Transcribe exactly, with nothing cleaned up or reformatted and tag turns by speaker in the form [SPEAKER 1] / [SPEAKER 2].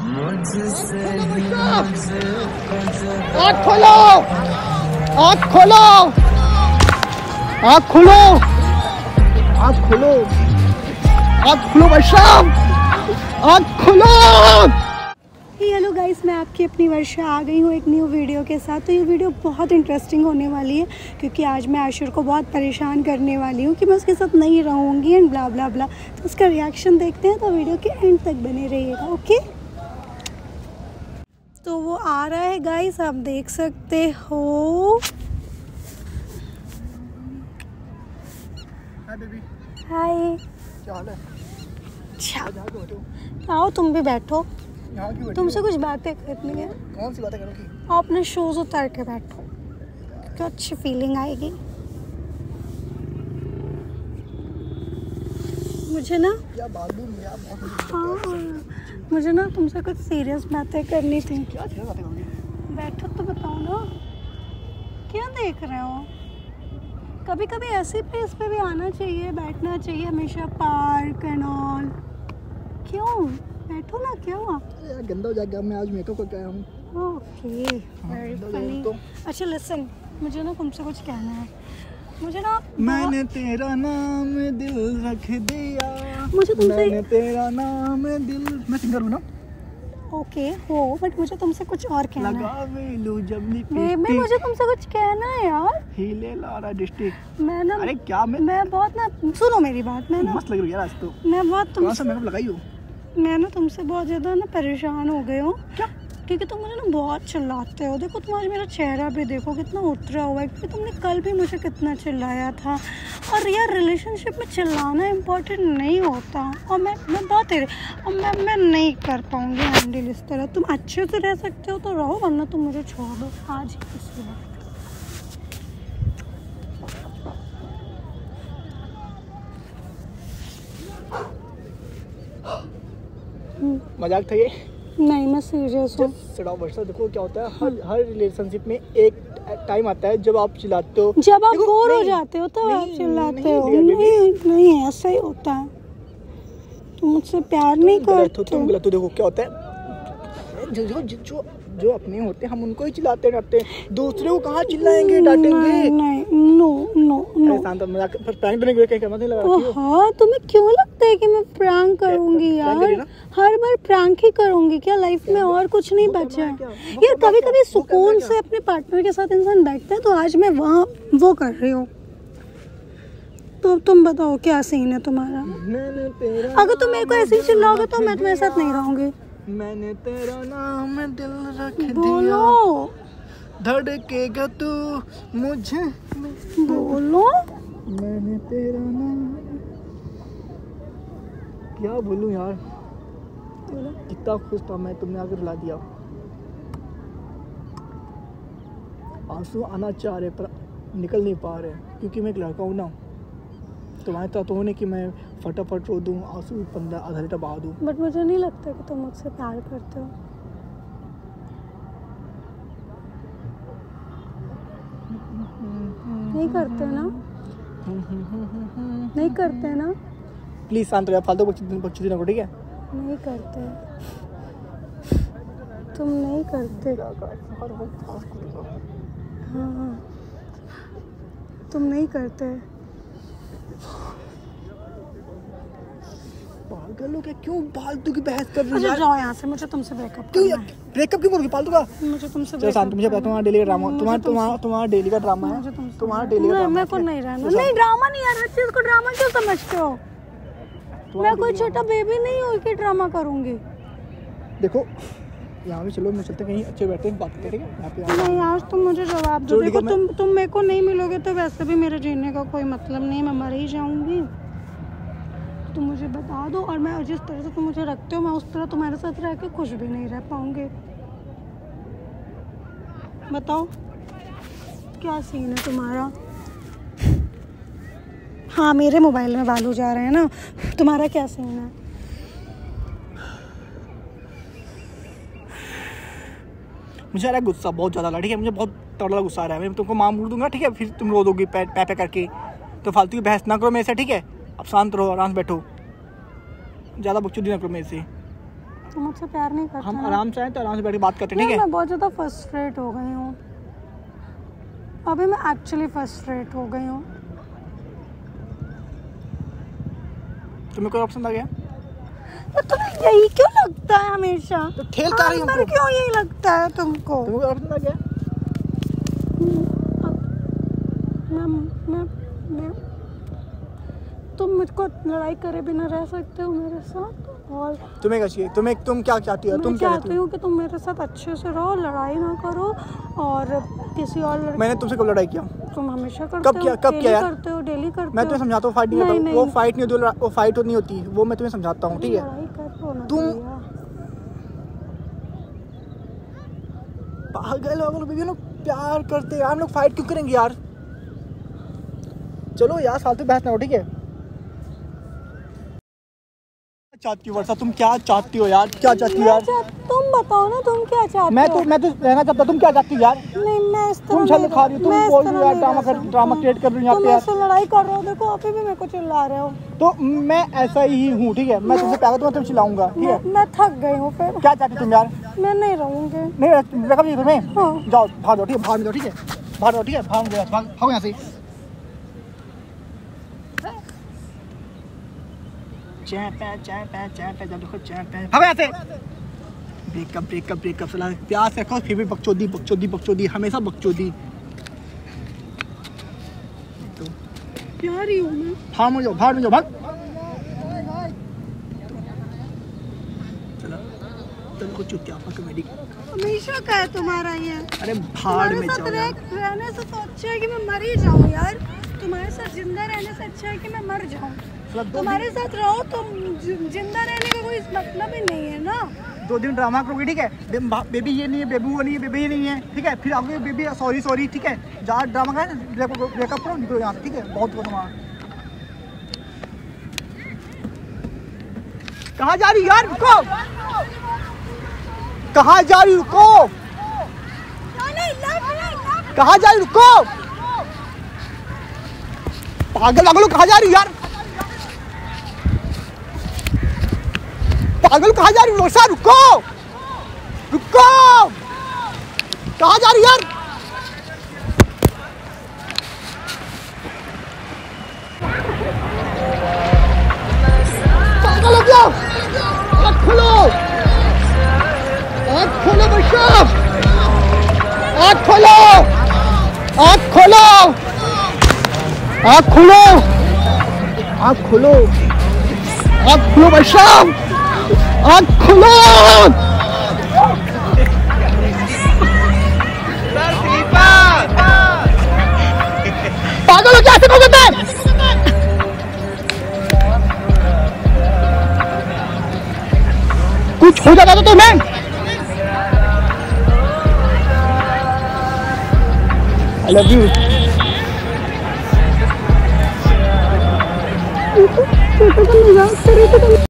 [SPEAKER 1] आँख खोलो, आँख खोलो, आँख खोलो, आँख खोलो, आँख खोलो वर्षा, आँख खोलो।
[SPEAKER 2] हेलो गाइस, मैं आपकी अपनी वर्षा आ गई हूँ एक न्यू वीडियो के साथ। तो ये वीडियो बहुत इंटरेस्टिंग होने वाली है क्योंकि आज मैं आशुर को बहुत परेशान करने वाली हूँ कि मैं उसके साथ नहीं रहूँगी एंड ब्ला ब्ला ब्ला। तो उसका रिएक्शन देखते हैं, तो वीडियो के एंड तक बने रहिएगा। ओके, तो वो आ रहा है गाइस, आप देख सकते हो।
[SPEAKER 1] Hi baby.
[SPEAKER 2] हाय,
[SPEAKER 1] क्या हाल है?
[SPEAKER 2] अच्छा आओ तुम भी बैठो, तुमसे कुछ बातें करनी है।
[SPEAKER 1] कौन सी बातें करोगी?
[SPEAKER 2] आप अपने शूज उतार के बैठो, क्या अच्छी फीलिंग आएगी। मुझे ना
[SPEAKER 1] या बालू या बहुत
[SPEAKER 2] हाँ मुझे ना तुमसे कुछ सीरियस बातें करनी थी।
[SPEAKER 1] क्या सीरियस बातें करोगी?
[SPEAKER 2] बैठो तो बताओ ना, क्या देख रहे हो? कभी कभी ऐसी प्लेस पे भी आना चाहिए, बैठना चाहिए, हमेशा पार्क एंड ऑल। क्यों बैठो ना, क्या हुआ?
[SPEAKER 1] यार गंदा हो जाएगा, मैं आज मेकअप करके आया हूँ।
[SPEAKER 2] Okay, very funny. अच्छा लिसन, मुझे ना तुमसे कुछ कहना है। मुझे ना
[SPEAKER 1] मैंने तेरा नाम दिल रख दिया,
[SPEAKER 2] मुझे तुमसे
[SPEAKER 1] मैंने तेरा नाम दिल। मैं सिंगर हूँ ना?
[SPEAKER 2] ओके हो, बट मुझे तुमसे कुछ और कहना है।
[SPEAKER 1] लगा वेलू जब
[SPEAKER 2] बेबी मुझे तुमसे कुछ कहना है यार।
[SPEAKER 1] हिले लारा डिस्ट्रिक्ट।
[SPEAKER 2] मैं ना
[SPEAKER 1] अरे क्या मैं
[SPEAKER 2] मैं बहुत ना, सुनो मेरी बात। मैं ना
[SPEAKER 1] मस्त लग रही है यार आज तो।
[SPEAKER 2] मैं बहुत
[SPEAKER 1] कौन सा
[SPEAKER 2] तुमसे
[SPEAKER 1] मेकअप लगाई हो?
[SPEAKER 2] मैं ना तुमसे बहुत ज़्यादा ना परेशान हो गई हूँ। क्या? क्योंकि तुम मुझे ना बहुत चिल्लाते हो। देखो तुम आज मेरा चेहरा भी देखो कितना उतरा हुआ है, क्योंकि तुमने कल भी मुझे कितना चिल्लाया था। और यार रिलेशनशिप में चिल्लाना इम्पोर्टेंट नहीं होता। और मैं मैं बात है और मैं मैं नहीं कर पाऊँगी हैंडल इस तरह। तुम अच्छे से रह सकते हो तो रहो, वरना तुम मुझे छोड़ दो आज ही इस वक्त।
[SPEAKER 1] मजाक था ये?
[SPEAKER 2] नहीं, मैं सीरियस हूँ।
[SPEAKER 1] सड़ाओ वर्षा, देखो क्या होता है, हर हर रिलेशनशिप में एक टाइम आता है जब आप चिल्लाते हो,
[SPEAKER 2] जब आप बोर हो जाते हो तो आप चिल्लाते हो। नहीं नहीं, ऐसा ही होता है। तुम मुझसे प्यार नहीं करते।
[SPEAKER 1] तुम गलत हो। देखो क्या होता है, जो जो जो जो अपने होते हैं हम उनको ही चिल्लाते रहते हैं, दूसरे को कहाँ चिल्लाएंगे, डांटेंगे?
[SPEAKER 2] नहीं नहीं, नो नो नो।
[SPEAKER 1] शांत हो, मजाक पर प्रैंक तो नहीं हुआ, क्या मत लगा रही हो?
[SPEAKER 2] हाँ, तुम्हें क्यों लगता है कि मैं प्रैंक करूंगी यार? हर बार प्रैंक ही करूंगी क्या? लाइफ में और कुछ नहीं बचा है यार। कभी कभी सुकून से अपने पार्टनर के साथ इंसान बैठता है, तो आज मैं वहाँ वो कर रही हूँ। तो तुम बताओ क्या सीन है तुम्हारा? अगर तुम मेरे को ऐसे ही चिल्लाओगे तो मैं तुम्हारे साथ नहीं रहूंगी।
[SPEAKER 1] मैंने तेरा नाम दिल रख दिया,
[SPEAKER 2] बोलो
[SPEAKER 1] धड़केगा तू मुझे,
[SPEAKER 2] बोलो।
[SPEAKER 1] मैंने तेरा नाम। क्या बोलूं यार, कितना खुश था मैं, तुमने आकर रुला दिया। आंसू आना चाह रहे पर निकल नहीं पा रहे, क्योंकि मैं एक लड़का हूँ ना। तुम्हारे तो होने कि मैं फटाफट रो दूँ, आंसू पंद्रह आधा लीटर बहा दूँ।
[SPEAKER 2] बट मुझे नहीं लगता कि तुम मुझसे प्यार करते हो। नहीं करते ना? नहीं करते ना?
[SPEAKER 1] प्लीज शांत रहो, फालतू बकचोदी ना करो, ठीक है?
[SPEAKER 2] नहीं करते, तुम नहीं करते। हाँ, तुम नहीं करते।
[SPEAKER 1] पागल हो क्या? क्यों फालतू की बहस कर रही हो?
[SPEAKER 2] अच्छा जाओ यहाँ से, मुझे तुमसे ब्रेकअप
[SPEAKER 1] क्यों ब्रेकअप क्यों करोगी फालतू का?
[SPEAKER 2] मुझे तुमसे
[SPEAKER 1] चलो शांत, मुझे पता तुम्हारा डेली का ड्रामा, तुम्हारा तुम्हारा तुम्हारा डेली का ड्रामा है, तुम्हारा डेली का ड्रामा।
[SPEAKER 2] मेरे को नहीं रहना। नहीं, ड्रामा नहीं यार, हर चीज को ड्रामा क्यों समझते हो? मैं कोई छोटा बेबी नहीं हूँ कि ड्रामा करूँगी।
[SPEAKER 1] देखो यहाँ भी चलो, मैं चलते कहीं अच्छे बैठते हैं, बात करते हैं, ठीक है?
[SPEAKER 2] नहीं, आज तुम मुझे जवाब दो। देखो तुम तुम मेरे को नहीं मिलोगे तो वैसे भी मेरे जीने का कोई मतलब नहीं, मैं मर ही जाऊंगी। तुम मुझे बता दो, और मैं जिस तरह से तुम मुझे रखते हो मैं उस तरह तुम्हारे साथ रह के खुश भी नहीं रह पाऊंगी। बताओ क्या सीन है तुम्हारा? हाँ, मेरे मोबाइल में बालू जा रहे हैं ना। तुम्हारा क्या सीन है?
[SPEAKER 1] मुझे आ रहा है गुस्सा बहुत ज़्यादा, ठीक है? मुझे बहुत तगड़ा गुस्सा आ रहा है। मैं तुमको मार मूर दूंगा, ठीक है? फिर तुम रो दोगी पै पै पै करके। तो फालतू की बहस ना करो मेरे से, ठीक है? अब शांत रहो, आराम से बैठो, ज़्यादा बकचोदी ना करो मेरे से।
[SPEAKER 2] तू मुझसे प्यार नहीं करता।
[SPEAKER 1] हम आराम से आए तो आराम से बैठ के बात करते हैं, ठीक है?
[SPEAKER 2] मैं बहुत ज़्यादा फ्रस्ट्रेट हो गई हूँ अभी, मैं एक्चुअली फ्रस्ट्रेट हो गई हूँ।
[SPEAKER 1] तुम्हें कोई ऑप्शन आ गया?
[SPEAKER 2] तो तुम्हें यही क्यों लगता है हमेशा?
[SPEAKER 1] तो ठेल कर रही
[SPEAKER 2] हूँ क्यों यही लगता है तुमको?
[SPEAKER 1] तुम्हें कोई ऑप्शन आ गया?
[SPEAKER 2] मैं मैं मैं तुम मुझको लड़ाई करे बिना रह सकते हो मेरे साथ? और
[SPEAKER 1] तुम्हें क्या चाहिए? तुम्हें तुम क्या चाहती हो? तुम क्या
[SPEAKER 2] चाहती हूँ कि तुम मेरे साथ अच्छे से रहो, लड़ाई ना करो और किसी और लड़के।
[SPEAKER 1] मैंने तुमसे कब लड़ाई किया?
[SPEAKER 2] तुम हमेशा करते
[SPEAKER 1] कब
[SPEAKER 2] हो,
[SPEAKER 1] किया? कब किया यार?
[SPEAKER 2] करते हो, डेली करते हो।
[SPEAKER 1] मैं तुम्हें समझाता हूँ, फाइट नहीं करता हूँ। वो फाइट नहीं होती, वो फाइट नहीं होती, वो मैं तुम्हें समझाता हूँ, ठीक है? तुम पागल हो लोग, लोग प्यार करते यार, हम लोग फाइट क्यों करेंगे यार? चलो यार फालतू बहस ना हो, ठीक है? चाहती हो वर्षा, तुम क्या चाहती हो यार? क्या चाहती हो यार?
[SPEAKER 2] तुम बताओ ना, तुम क्या चाहते हो?
[SPEAKER 1] मैं तो मैं तो रहना चाहता, तुम क्या चाहती हो यार?
[SPEAKER 2] नहीं मैं इस तरह
[SPEAKER 1] तुम छल खा रही हो, तुम बोल रही हो यार, ड्रामा कर ड्रामा क्रिएट कर रही हो यहाँ पे यार।
[SPEAKER 2] तुम लड़ाई कर रहे हो, देखो अभी भी मेरे को चिल्ला रहे हो।
[SPEAKER 1] तो मैं ऐसा ही हूँ, ठीक है? मैं तुमसे प्यार, तुम्हें चिल्लाऊंगा, ठीक है?
[SPEAKER 2] मैं थक गई हूँ फिर।
[SPEAKER 1] क्या चाहती तुम यार?
[SPEAKER 2] मैं नहीं रहूँगी।
[SPEAKER 1] नहीं रखा भी तुम्हें?
[SPEAKER 2] हाँ।
[SPEAKER 1] जाओ भाग जाओ, ठीक है? भाग जाओ, ठीक है? भाग जाओ, ठीक है? भाग जाओ, भाग भागो यहाँ से। चैपे चैपे चैपे जब देखो चैपे भागो यहाँ से। ब्रेकअप ब्रेकअप ब्रेकअप सलाह प्यार से रखो, फिर भी बकचोदी बकचोदी बकचोदी, हमेशा बकचोदी। तो
[SPEAKER 2] प्यार ही हूँ मैं।
[SPEAKER 1] भाग में जाओ, भाग में जाओ, भाग। चलो चलो कुछ चुतिया कॉमेडी
[SPEAKER 2] हमेशा का है तुम्हारा ये।
[SPEAKER 1] अरे भाड़ में जाओ।
[SPEAKER 2] रहने से तो अच्छा है कि मैं मर ही जाऊँ यार। तुम्हारे साथ जिंदा रहने से अच्छा है कि मैं मर जाऊँ। तुम्हारे साथ रहो तो जिंदा रहने का कोई मतलब ही नहीं है ना।
[SPEAKER 1] दो दिन ड्रामा करोगे, ठीक है? बेबी ये नहीं है, बेबी वो नहीं है, बेबी ये नहीं है, ठीक है? फिर आगे बेबी सॉरी सॉरी, ठीक है? जहाँ ड्रामा का है ब्रेकअप करो, निकलो यहाँ से, ठीक है? बहुत करो वहाँ। कहाँ जा रही यार? रुको, कहाँ जा रही? रुको, कहाँ जा रही? रुको, पागल पागल कहाँ जा रही यार? पागल कहाँ जा रही? रोशा रुको, रुको, कहाँ जा रही यार? पागल हो गया। आँख खोलो, आँख खोलो वर्षा, आँख खोलो, आँख खोलो, आँख खोलो, आँख खोलो, आँख खोलो वर्षा, आँख खोलो। पागल हो क्या? ऐसे कौन करता है? कुछ हो जाता तो तुम्हें? I love you. तो मजाक कर रही थी।